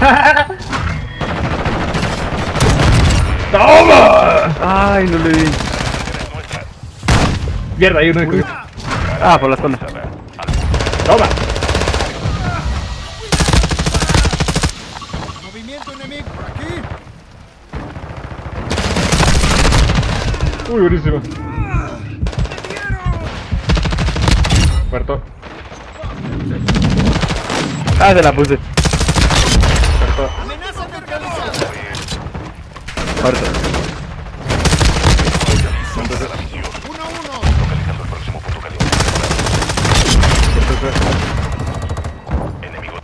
¡Toma! Ay, no le di. Mierda, hay uno de... Ah, por la zona. ¡Toma! Movimiento enemigo por aquí. Uy, buenísimo. Muerto. Ah, se la puse. Muerto. Amenaza neutralizada. Muerto. 1-1. Localizando el próximo punto caliente. Enemigo.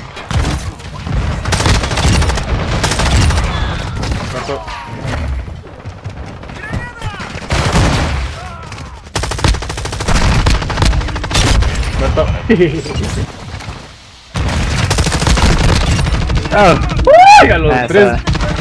Muerto. Muerto. Ah, ¡Uy! A los tres.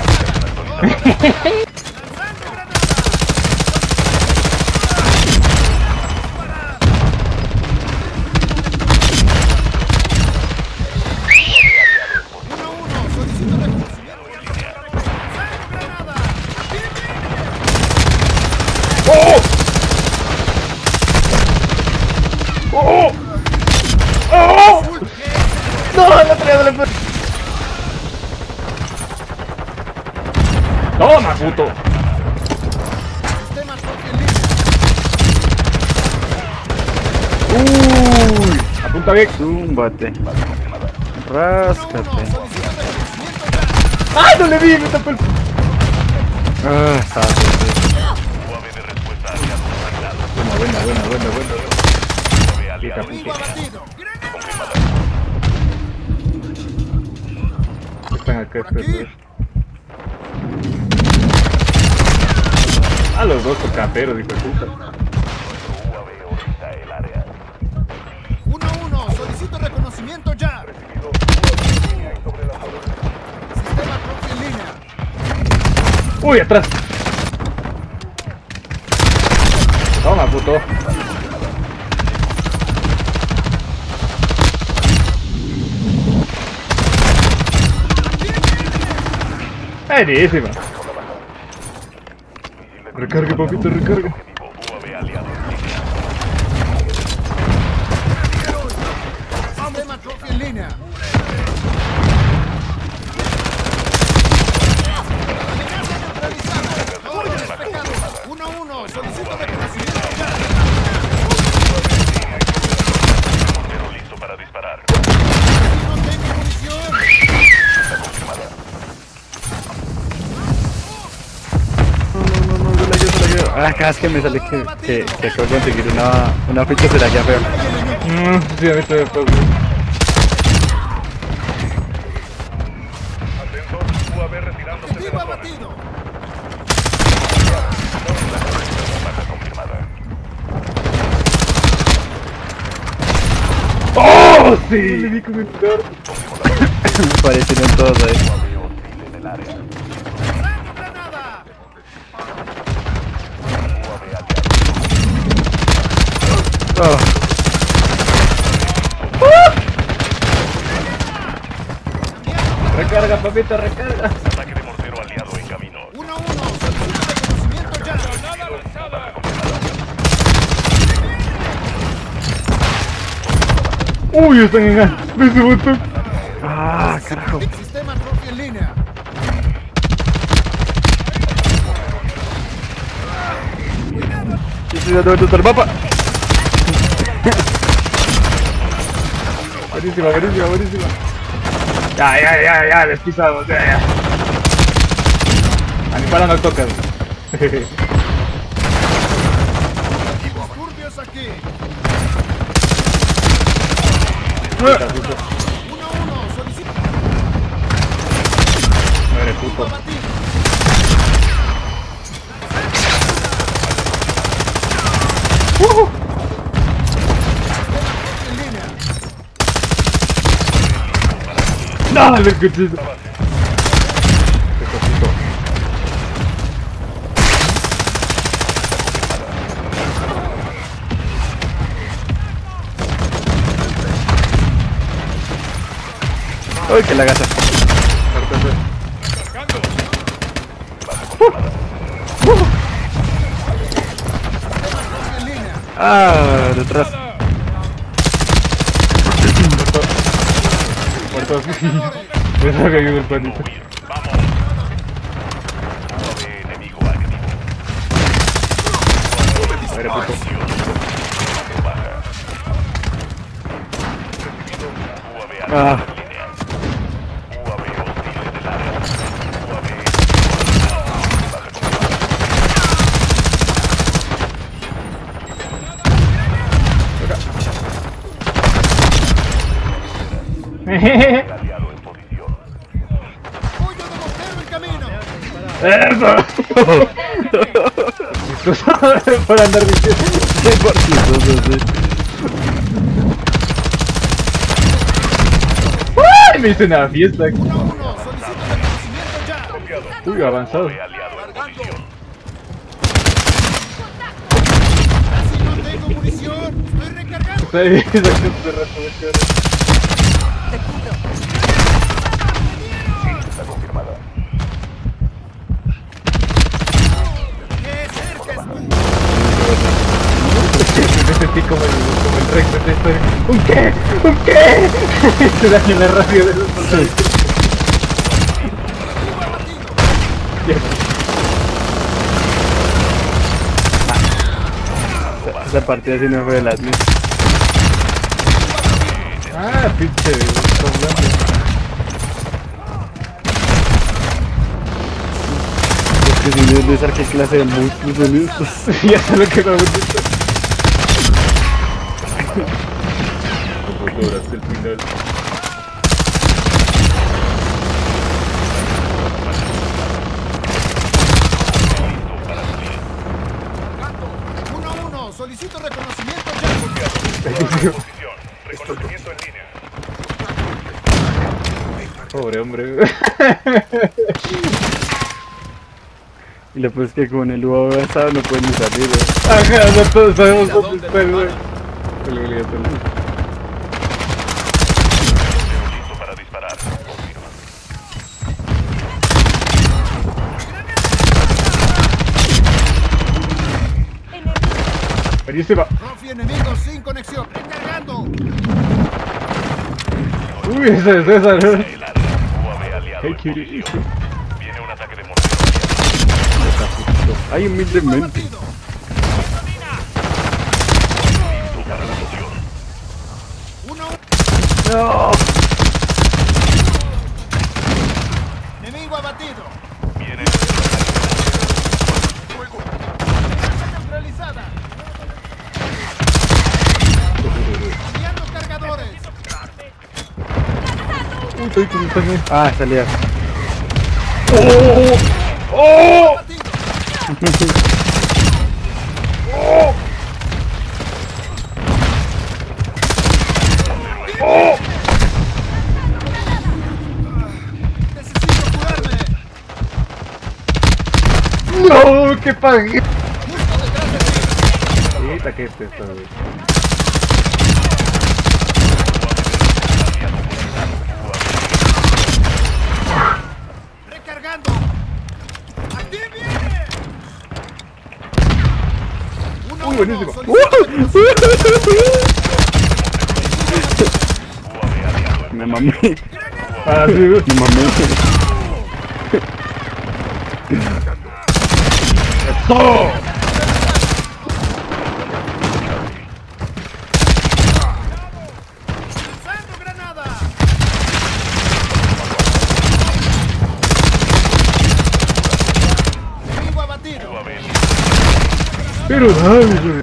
Solicito reconocimiento. Granada. ¡Oh! ¡Oh! ¡Oh! ¡No! ¡La traía de la... ¡Toma, puto! Sistema propio en línea. uy. Apunta bien. Zúmbate. Ráscate. Solicito reconocimiento ya. ¡Ay, no le vi! Me tapó el... Ah, sabe. UAV de respuesta aliado desactivado. Buena. UAV aliado Enemigo abatido. confirmada. Están acá Por aquí. estos dos. A los dos caperos, hijo de puta. UAV orbita el área. 1-1. Solicito reconocimiento ya. Recibido UAV línea y sobre la zona. Sistema propio en línea. ¡Uy, atrás! Toma, puto. Buenísima. Recarga, papito, recarga. Objetivo UAV aliado en línea. Sistema propio en línea. Amenaza neutralizada. Orden despejado. 1-1. Solicito reconocimiento ya. Mortero listo para disparar. No tengo munición. No, yo la quiero. Ah, cada vez que me sale que acabo de conseguir una ficha se la queda feo. Sí, a mí todavía todo. Atentos, UAV retirándose de Objetivo la zona. abatido. Baja confirmada. ¡Oh, sí! Le vi con el dardo. Parecieron todos ahí. UAV hostil en el área. Lanzando granada. UAV aliado. Oh, Recarga, papito, recarga. Ataque de mortero aliado en camino. 1-1. Solicito reconocimiento ya. ¡Uy, están en A! ¡De ese botón! ah, carajo. Sistema propio en línea. Yo estoy dando vueltas al mapa. Buenísima. Ya, les pisamos, ya. A mi para no tocan. Disturbios aquí. 1-1. Solicito Muere, puto. abatido. En línea. ¡No, le escuché! Qué cosito. Uy, que la gata. fue. En línea. Ah, detrás. Muerto. Me saca yo del panito. Huir. Vamos. UAV enemigo activo. A ver, puto. Baja. Recibido. UAV Ah. activo en línea. UAV hostil en el área. UAV baja Jejeje. con aliado en posición. Pollo de mortero en camino. ¡Eso! Por andar diciendo. Qué partidoso, sí. ¡Ay! Me hice una fiesta. 1-1, solicito reconocimiento ya. Uy, avanzado. UAV aliado en posición. Casi no tengo munición. Estoy recargando. Está ahí, sacando de rato de cara. Está confirmada. ¡Qué cerca estuvo! Me sentí como el Rex de esta historia. ¿Un qué? ¿Un qué? Se daña la radio de los soldados. Esa partida sí no fue de las mías. Ah, pinche problema. Es que si no es de esa qué clase de monstruos son estos. Ya sé lo que me gusta. Como todo hasta el final. Solicito reconocimiento ya. Posición. Reconocimiento en línea. Pobre hombre. Y lo pues que con el UAV avanzado no pueden ni salir, güey. Ajá, no todos sabemos dónde está el güey. El obligatorio. Listo para disparar. Confirma. Buenísima. Profi enemigo sin conexión. Recargando. Uy, esa es esa, ¿no? El área. UAV aliado Hey, en cutie. posición. Viene un ataque de mortero aliado. Ay, humildemente. Abatido. Listo para la misión. 1-1. No. Enemigo abatido. Viene Neutralizada. Enviando cargadores. Uy, estoy con un también. Ah, salía. Abatido. Necesito curarme. No, qué pague. Justo detrás de ti. Ahorita que este está, güey. Recargando. ¡Aquí viene! Uy, buenísimo. Me mamé. Ah, sí, güey. Me mamé. ¡Eso! ¡Lanzando granada! Enemigo abatido. Pero dale, güey.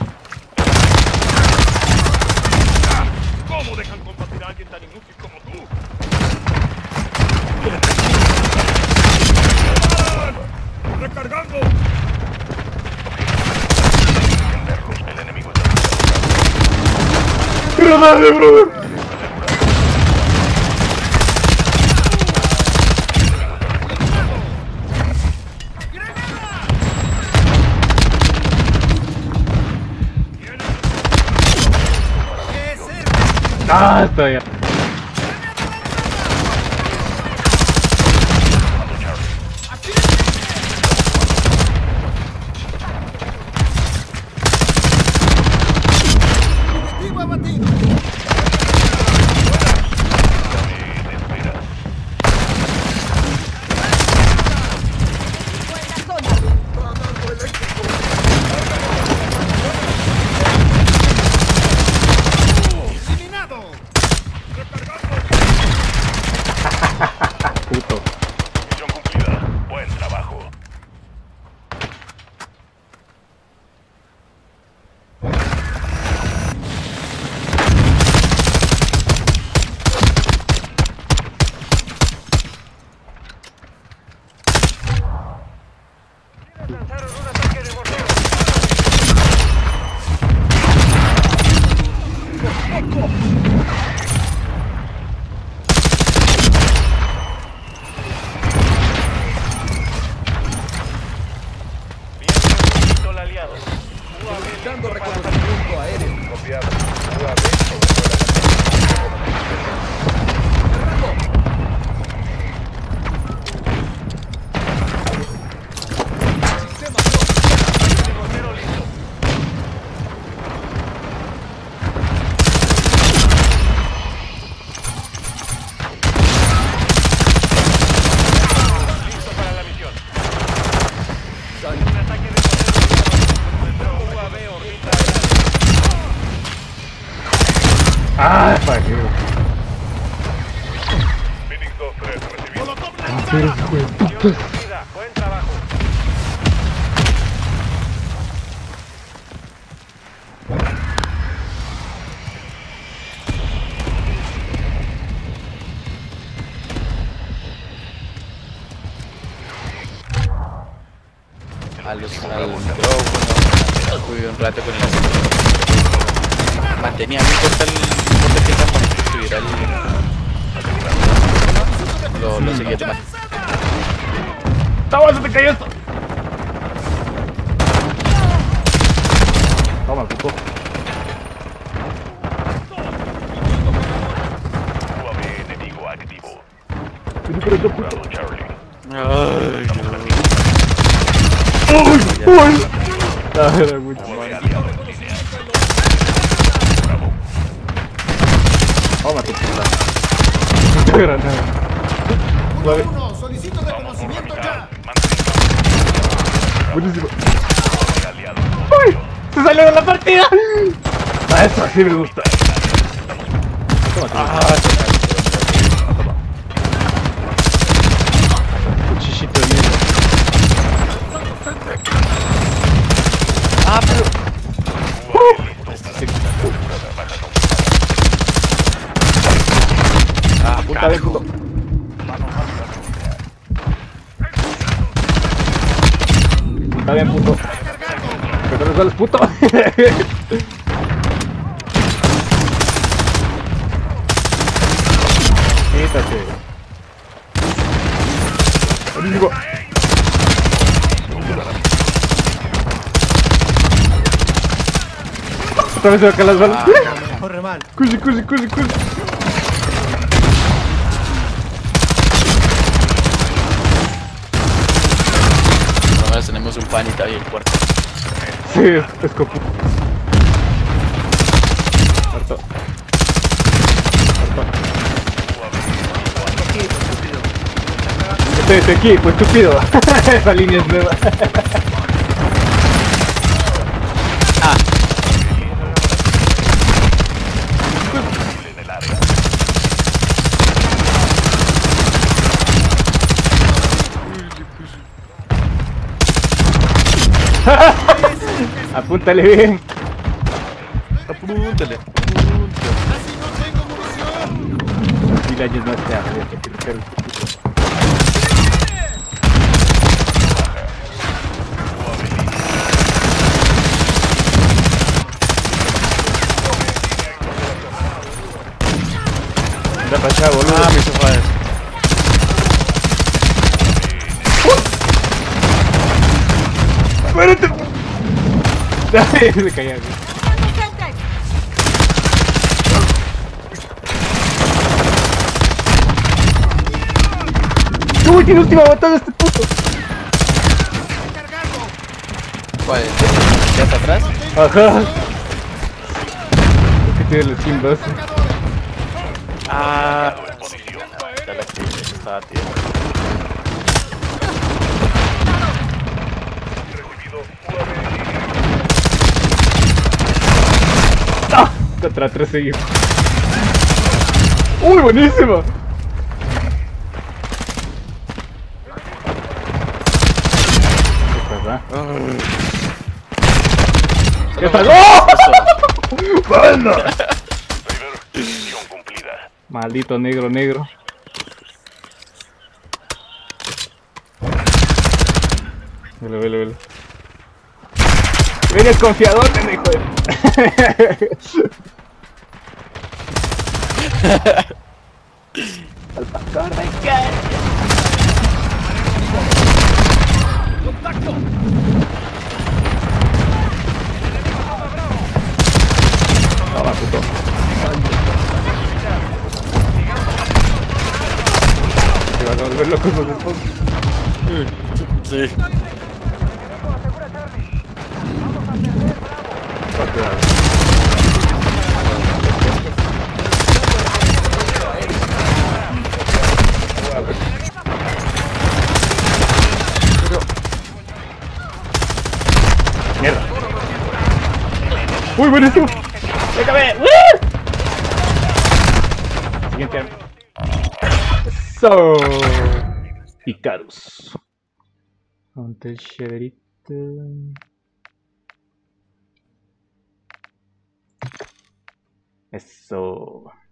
¿Cómo dejan combatir a alguien tan inútil como tú? ¡Recargando! El enemigo está Pero dale, brother. ¡Qué cerca! Ah, está ya. Ah, fuck you. Phoenix 2-3, recibido. Pero hijo de putas. Buen trabajo. Al micrófono, jugué un rato con el mantenía no importa el que estuviera lo seguía tomando. ¡Toma, se te cayó esto! Toma, puto. UAV enemigo activo. Pero yo, puto. Bravo Charlie. Ay, ¡Uy! ¡Uy! Ah, era mucho. UAV aliado en línea. Bravo. Toma, tu puta. Mucha granada. 1-1, solicito reconocimiento ya. Buenísimo. Aliado. ¡Uy! ¡Se salió de la partida! Ah, eso sí me gusta. Toma, toma. Cuchillito de mierda. ah, pero Puta de puto. Está bien, puto. Que te sales, puto. Quítate. Buenísimo. Otra vez se va a caer las balas. Corre mal. Cusi, cusi, cusi, cusi. ahora tenemos un panita ahí en el cuarto. Sí, es copu. Harto. Este aquí, pues estúpido. Esa línea es nueva. en el área. Apúntale bien. Apúntale. Casi no tengo munición. Y la no está. Anda para allá, boludo. Ah, mi sofá es. ¡Muérete! Ay, se caía. ¡Uy, tiene última batalla este puto! ¿Cuál? ¿Ya está atrás? Ajá. Es que tiene el Steam 2. Ah, En posición. ya la que estaba tío. Recibido UAV en línea. ¡Ah! Contra 3 seguidos. ¡Uy, buenísimo! ¿Qué pasó? ¡Bueno! River, misión cumplida. Maldito negro, negro. Velo, velo, velo. Ven el confiador, hijo de... Al pastor, venga. Toma, puto. Se van a volver locos los esposos. Sí. Mierda. Uy, buenísimo. Déjame. Siguiente arma. Eso. Icarus. Ponte el shaderito. Eso.